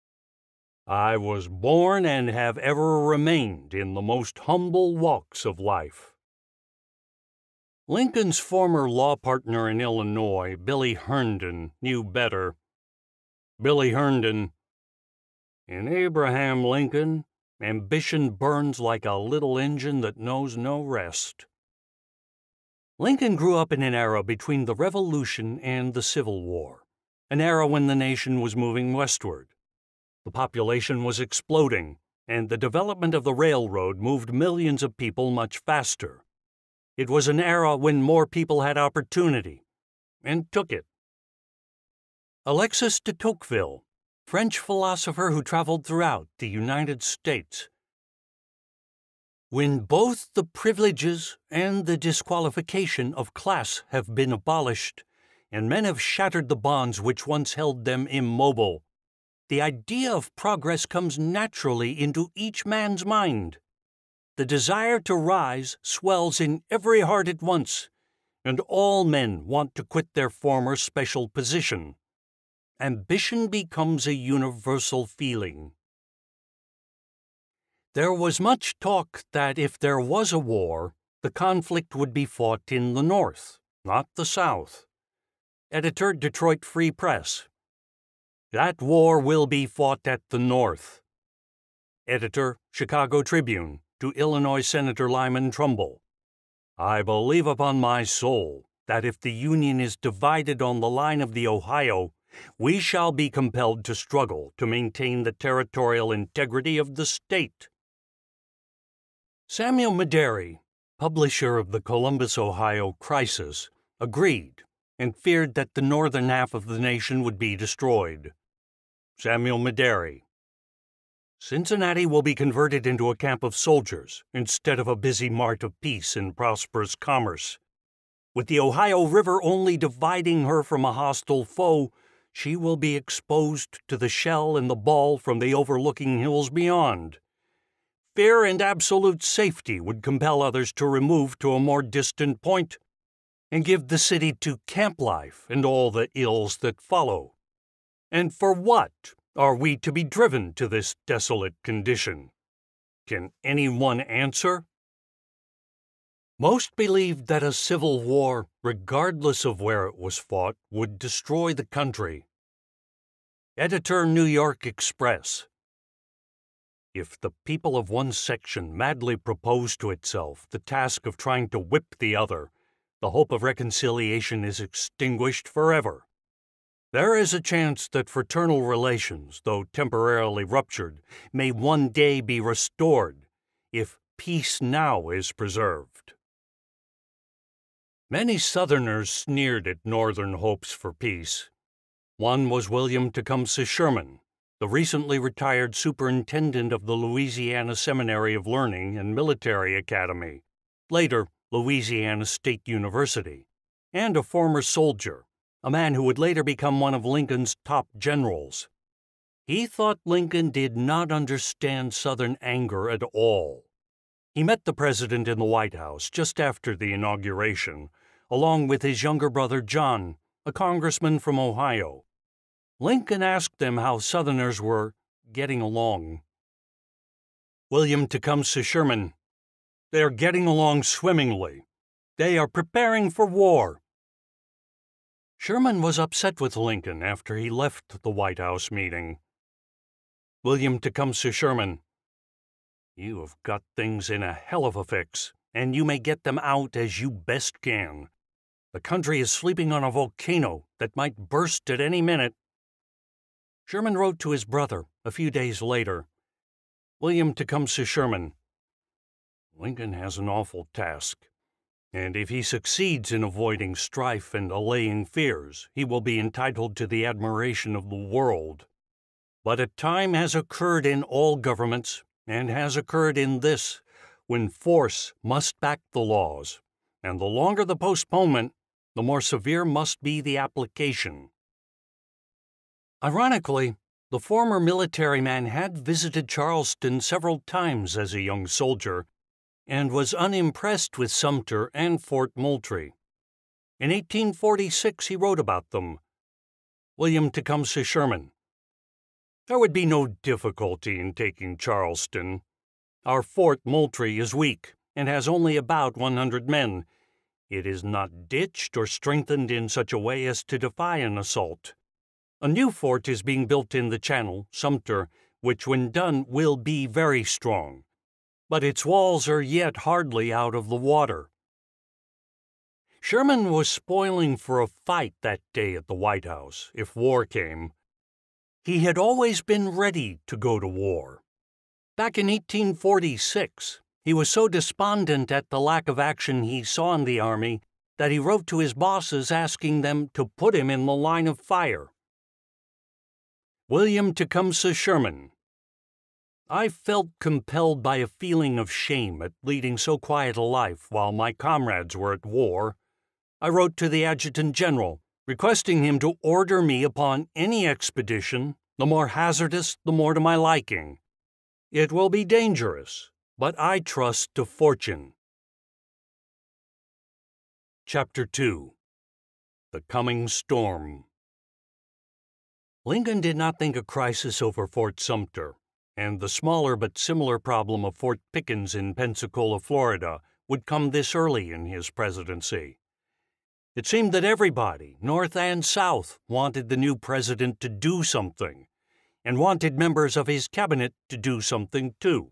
I was born and have ever remained in the most humble walks of life. Lincoln's former law partner in Illinois, Billy Herndon, knew better. Billy Herndon. In Abraham Lincoln, ambition burns like a little engine that knows no rest. Lincoln grew up in an era between the Revolution and the Civil War, an era when the nation was moving westward. The population was exploding, and the development of the railroad moved millions of people much faster. It was an era when more people had opportunity, and took it. Alexis de Tocqueville, French philosopher who traveled throughout the United States. When both the privileges and the disqualification of class have been abolished, and men have shattered the bonds which once held them immobile, the idea of progress comes naturally into each man's mind. The desire to rise swells in every heart at once, and all men want to quit their former special position. Ambition becomes a universal feeling. There was much talk that if there was a war, the conflict would be fought in the North, not the South. Editor, Detroit Free Press. That war will be fought at the North. Editor, Chicago Tribune, to Illinois Senator Lyman Trumbull. I believe upon my soul that if the Union is divided on the line of the Ohio, we shall be compelled to struggle to maintain the territorial integrity of the state. Samuel Medary, publisher of the Columbus, Ohio Crisis, agreed and feared that the northern half of the nation would be destroyed. Samuel Medary. Cincinnati will be converted into a camp of soldiers instead of a busy mart of peace and prosperous commerce. With the Ohio River only dividing her from a hostile foe, she will be exposed to the shell and the ball from the overlooking hills beyond. Fear and absolute safety would compel others to remove to a more distant point, and give the city to camp life and all the ills that follow. And for what are we to be driven to this desolate condition? Can anyone answer? Most believed that a civil war, regardless of where it was fought, would destroy the country. Editor, New York Express. If the people of one section madly propose to itself the task of trying to whip the other, the hope of reconciliation is extinguished forever. There is a chance that fraternal relations, though temporarily ruptured, may one day be restored, if peace now is preserved. Many Southerners sneered at Northern hopes for peace. One was William Tecumseh Sherman, the recently retired superintendent of the Louisiana Seminary of Learning and Military Academy, later Louisiana State University, and a former soldier, a man who would later become one of Lincoln's top generals. He thought Lincoln did not understand Southern anger at all. He met the president in the White House just after the inauguration, along with his younger brother John, a congressman from Ohio. Lincoln asked them how Southerners were getting along. William Tecumseh Sherman: "They are getting along swimmingly. They are preparing for war." Sherman was upset with Lincoln after he left the White House meeting. William Tecumseh Sherman: "You have got things in a hell of a fix, and you may get them out as you best can. The country is sleeping on a volcano that might burst at any minute." Sherman wrote to his brother a few days later, "William Tecumseh Sherman, Lincoln has an awful task, and if he succeeds in avoiding strife and allaying fears, he will be entitled to the admiration of the world. But a time has occurred in all governments, and has occurred in this, when force must back the laws, and the longer the postponement, the more severe must be the application." Ironically, the former military man had visited Charleston several times as a young soldier, and was unimpressed with Sumter and Fort Moultrie. In eighteen forty-six, he wrote about them. William Tecumseh Sherman: "There would be no difficulty in taking Charleston. Our Fort Moultrie is weak, and has only about one hundred men. It is not ditched or strengthened in such a way as to defy an assault. A new fort is being built in the channel, Sumter, which when done will be very strong. But its walls are yet hardly out of the water." Sherman was spoiling for a fight that day at the White House, if war came. He had always been ready to go to war. Back in eighteen forty-six, he was so despondent at the lack of action he saw in the Army that he wrote to his bosses asking them to put him in the line of fire. William Tecumseh Sherman: "I felt compelled by a feeling of shame at leading so quiet a life while my comrades were at war. I wrote to the Adjutant General, requesting him to order me upon any expedition, the more hazardous, the more to my liking. It will be dangerous, but I trust to fortune." Chapter two. The Coming Storm. Lincoln did not think a crisis over Fort Sumter, and the smaller but similar problem of Fort Pickens in Pensacola, Florida, would come this early in his presidency. It seemed that everybody, North and South, wanted the new president to do something, and wanted members of his cabinet to do something too.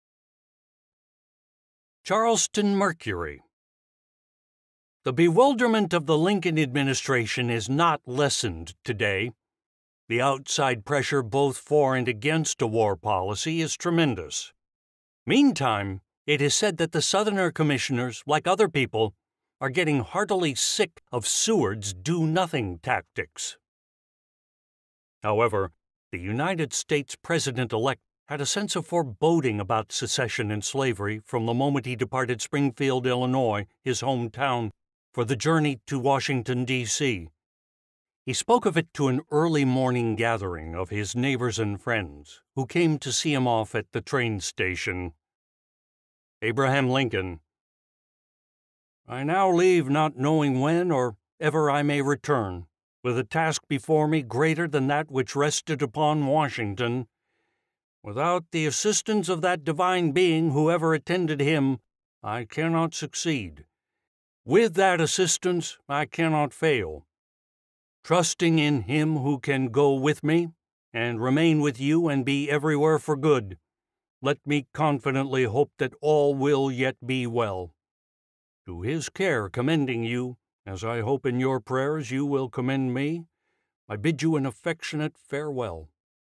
Charleston Mercury. The bewilderment of the Lincoln administration is not lessened today. The outside pressure both for and against a war policy is tremendous. Meantime, it is said that the Southerner commissioners, like other people, are getting heartily sick of Seward's do-nothing tactics. However, the United States President-elect had a sense of foreboding about secession and slavery from the moment he departed Springfield, Illinois, his hometown, for the journey to Washington, D C He spoke of it to an early morning gathering of his neighbors and friends, who came to see him off at the train station. Abraham Lincoln: "I now leave not knowing when or ever I may return, with a task before me greater than that which rested upon Washington. Without the assistance of that divine being who ever attended him, I cannot succeed. With that assistance I cannot fail. Trusting in him who can go with me, and remain with you and be everywhere for good, let me confidently hope that all will yet be well. To his care commending you, as I hope in your prayers you will commend me, I bid you an affectionate farewell."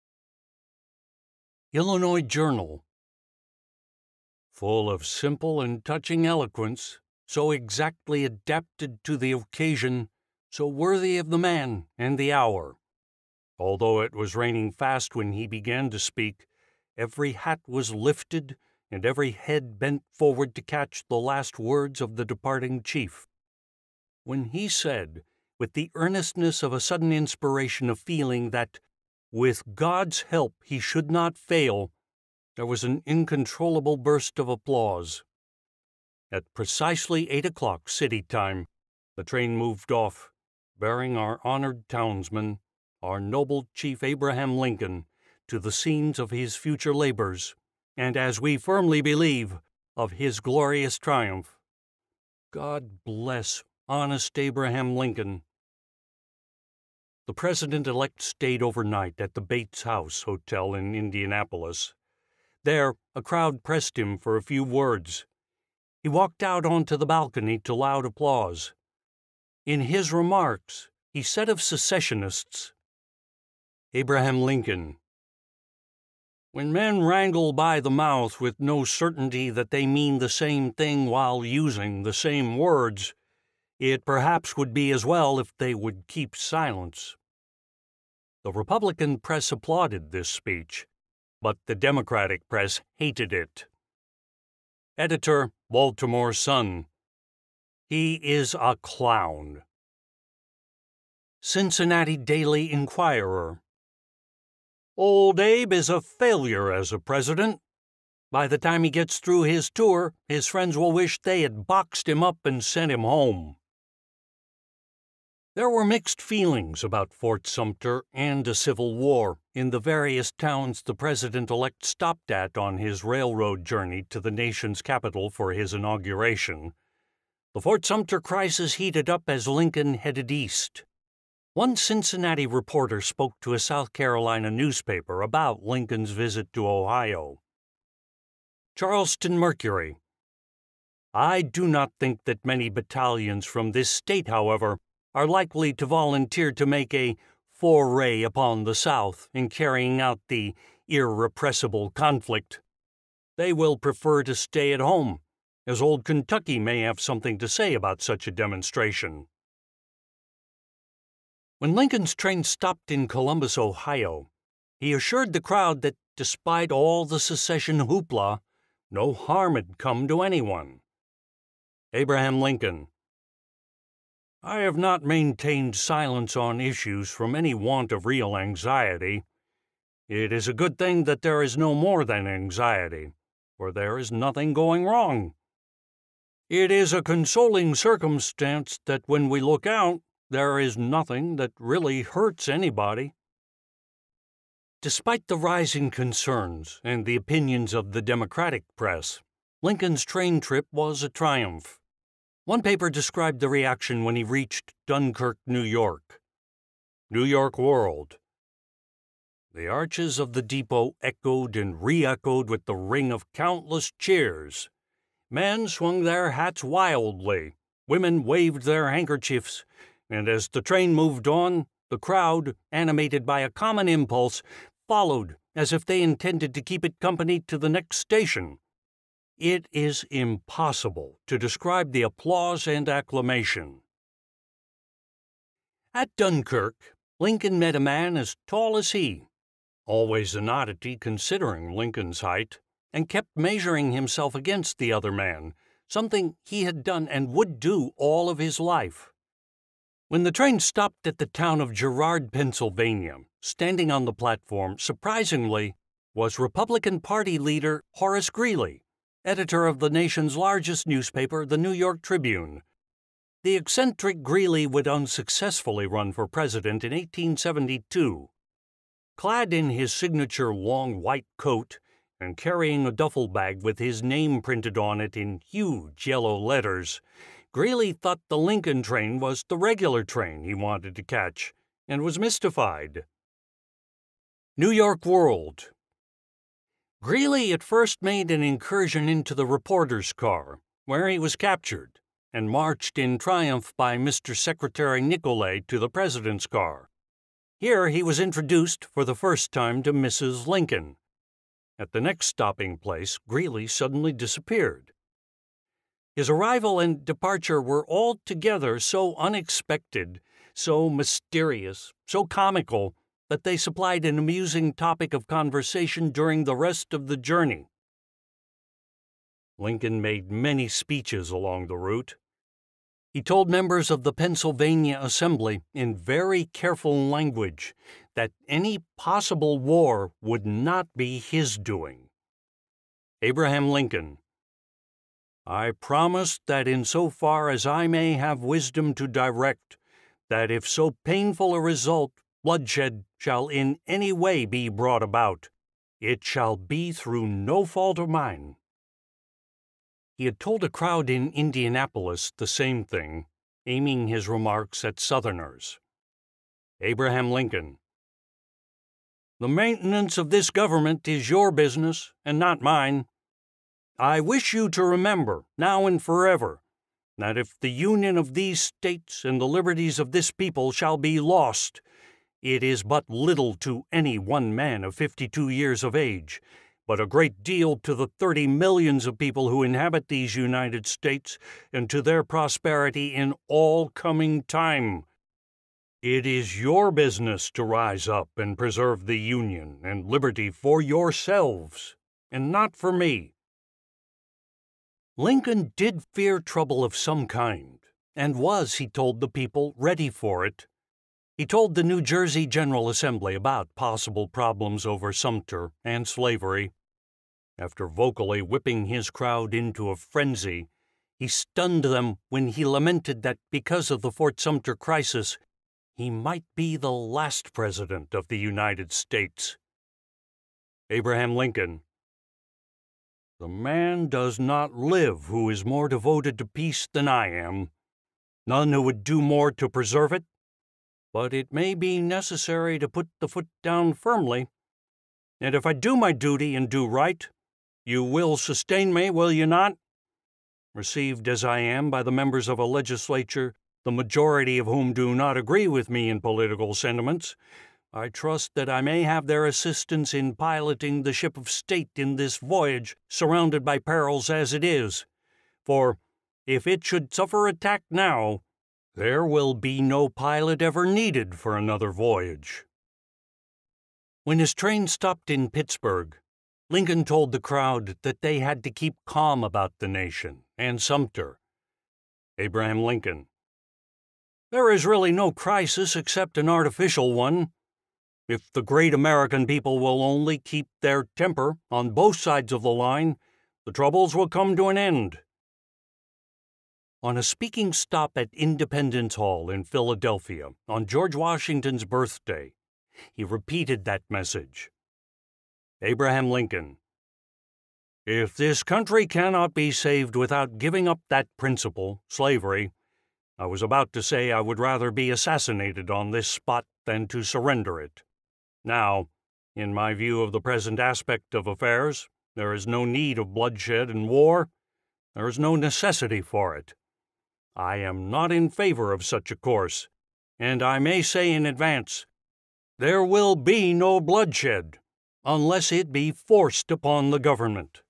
Illinois Journal. Full of simple and touching eloquence, so exactly adapted to the occasion, so worthy of the man and the hour. Although it was raining fast when he began to speak, every hat was lifted and every head bent forward to catch the last words of the departing chief. When he said, with the earnestness of a sudden inspiration of feeling, that with God's help he should not fail, there was an incontrollable burst of applause. At precisely eight o'clock city time, the train moved off, bearing our honored townsman, our noble Chief Abraham Lincoln, to the scenes of his future labors, and, as we firmly believe, of his glorious triumph. God bless honest Abraham Lincoln. The President-elect stayed overnight at the Bates House Hotel in Indianapolis. There, a crowd pressed him for a few words. He walked out onto the balcony to loud applause. In his remarks, he said of secessionists, Abraham Lincoln, "When men wrangle by the mouth with no certainty that they mean the same thing while using the same words, it perhaps would be as well if they would keep silence." The Republican press applauded this speech, but the Democratic press hated it. Editor, Baltimore Sun. He is a clown. Cincinnati Daily Inquirer. Old Abe is a failure as a president. By the time he gets through his tour, his friends will wish they had boxed him up and sent him home. There were mixed feelings about Fort Sumter and a civil war in the various towns the president-elect stopped at on his railroad journey to the nation's capital for his inauguration. The Fort Sumter crisis heated up as Lincoln headed east. One Cincinnati reporter spoke to a South Carolina newspaper about Lincoln's visit to Ohio. Charleston Mercury. I do not think that many battalions from this state, however, are likely to volunteer to make a foray upon the South in carrying out the irrepressible conflict. They will prefer to stay at home, as old Kentucky may have something to say about such a demonstration. When Lincoln's train stopped in Columbus, Ohio, he assured the crowd that despite all the secession hoopla, no harm had come to anyone. Abraham Lincoln. I have not maintained silence on issues from any want of real anxiety. It is a good thing that there is no more than anxiety, for there is nothing going wrong. It is a consoling circumstance that when we look out, there is nothing that really hurts anybody. Despite the rising concerns and the opinions of the Democratic press, Lincoln's train trip was a triumph. One paper described the reaction when he reached Dunkirk, New York. New York World. The arches of the depot echoed and re-echoed with the ring of countless cheers. Men swung their hats wildly, women waved their handkerchiefs, and as the train moved on, the crowd, animated by a common impulse, followed as if they intended to keep it company to the next station. It is impossible to describe the applause and acclamation. At Dunkirk, Lincoln met a man as tall as he, always an oddity considering Lincoln's height, and kept measuring himself against the other man, something he had done and would do all of his life. When the train stopped at the town of Girard, Pennsylvania, standing on the platform, surprisingly, was Republican Party leader Horace Greeley, editor of the nation's largest newspaper, the New York Tribune. The eccentric Greeley would unsuccessfully run for president in eighteen seventy-two. Clad in his signature long white coat and carrying a duffel bag with his name printed on it in huge yellow letters, Greeley thought the Lincoln train was the regular train he wanted to catch, and was mystified. New York World. Greeley at first made an incursion into the reporter's car, where he was captured, and marched in triumph by Mister Secretary Nicolay to the president's car. Here he was introduced for the first time to Missus Lincoln. At the next stopping place, Greeley suddenly disappeared. His arrival and departure were altogether so unexpected, so mysterious, so comical, that they supplied an amusing topic of conversation during the rest of the journey. Lincoln made many speeches along the route. He told members of the Pennsylvania Assembly in very careful language that any possible war would not be his doing. Abraham Lincoln: I promise that in so far as I may have wisdom to direct, that if so painful a result, bloodshed, shall in any way be brought about, it shall be through no fault of mine. He had told a crowd in Indianapolis the same thing, aiming his remarks at Southerners. Abraham Lincoln: The maintenance of this government is your business and not mine. I wish you to remember, now and forever, that if the union of these states and the liberties of this people shall be lost, it is but little to any one man of fifty-two years of age, but a great deal to the thirty millions of people who inhabit these United States and to their prosperity in all coming time. It is your business to rise up and preserve the Union and liberty for yourselves, and not for me. Lincoln did fear trouble of some kind, and was, he told the people, ready for it. He told the New Jersey General Assembly about possible problems over Sumter and slavery. After vocally whipping his crowd into a frenzy, he stunned them when he lamented that because of the Fort Sumter crisis, he might be the last president of the United States. Abraham Lincoln: The man does not live who is more devoted to peace than I am, none who would do more to preserve it, but it may be necessary to put the foot down firmly, and if I do my duty and do right, you will sustain me, will you not? Received as I am by the members of a legislature, the majority of whom do not agree with me in political sentiments, I trust that I may have their assistance in piloting the ship of state in this voyage, surrounded by perils as it is. For if it should suffer attack now, there will be no pilot ever needed for another voyage. When his train stopped in Pittsburgh, Lincoln told the crowd that they had to keep calm about the nation and Sumter. Abraham Lincoln: There is really no crisis except an artificial one. If the great American people will only keep their temper on both sides of the line, the troubles will come to an end. On a speaking stop at Independence Hall in Philadelphia on George Washington's birthday, he repeated that message. Abraham Lincoln: If this country cannot be saved without giving up that principle, slavery, I was about to say I would rather be assassinated on this spot than to surrender it. Now, in my view of the present aspect of affairs, there is no need of bloodshed and war. There is no necessity for it. I am not in favor of such a course, and I may say in advance, there will be no bloodshed, unless it be forced upon the government.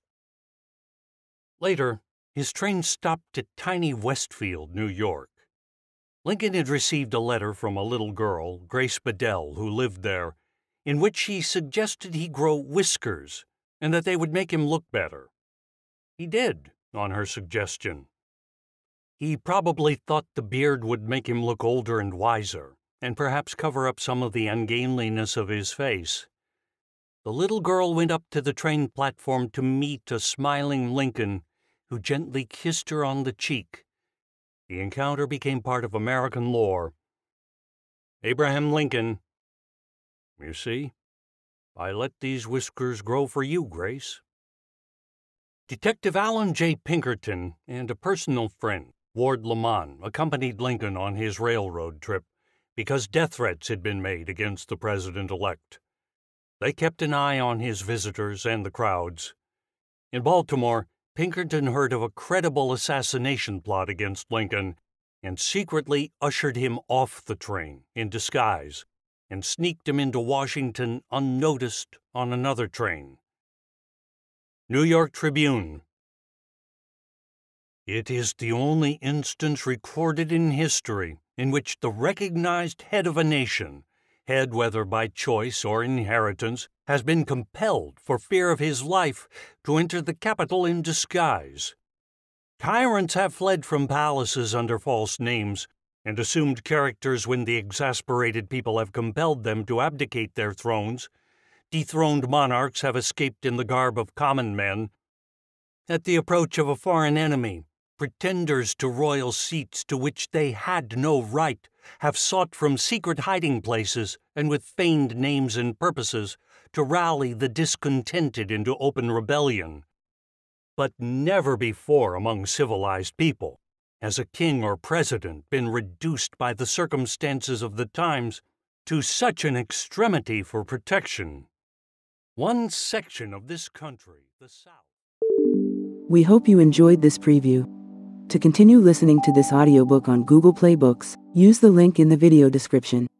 Later, his train stopped at tiny Westfield, New York. Lincoln had received a letter from a little girl, Grace Bedell, who lived there, in which she suggested he grow whiskers and that they would make him look better. He did, on her suggestion. He probably thought the beard would make him look older and wiser, and perhaps cover up some of the ungainliness of his face. The little girl went up to the train platform to meet a smiling Lincoln, who gently kissed her on the cheek. The encounter became part of American lore. Abraham Lincoln: You see, I let these whiskers grow for you, Grace. Detective Allen J. Pinkerton and a personal friend, Ward Lamont, accompanied Lincoln on his railroad trip because death threats had been made against the president-elect. They kept an eye on his visitors and the crowds. In Baltimore, Pinkerton heard of a credible assassination plot against Lincoln and secretly ushered him off the train in disguise and sneaked him into Washington unnoticed on another train. New York Tribune: It is the only instance recorded in history in which the recognized head of a nation head whether by choice or inheritance, has been compelled, for fear of his life, to enter the capital in disguise. Tyrants have fled from palaces under false names and assumed characters when the exasperated people have compelled them to abdicate their thrones. Dethroned monarchs have escaped in the garb of common men. At the approach of a foreign enemy, pretenders to royal seats to which they had no right have sought from secret hiding places and with feigned names and purposes to rally the discontented into open rebellion. But never before among civilized people has a king or president been reduced by the circumstances of the times to such an extremity for protection. One section of this country, the South. We hope you enjoyed this preview. To continue listening to this audiobook on Google Play Books, use the link in the video description.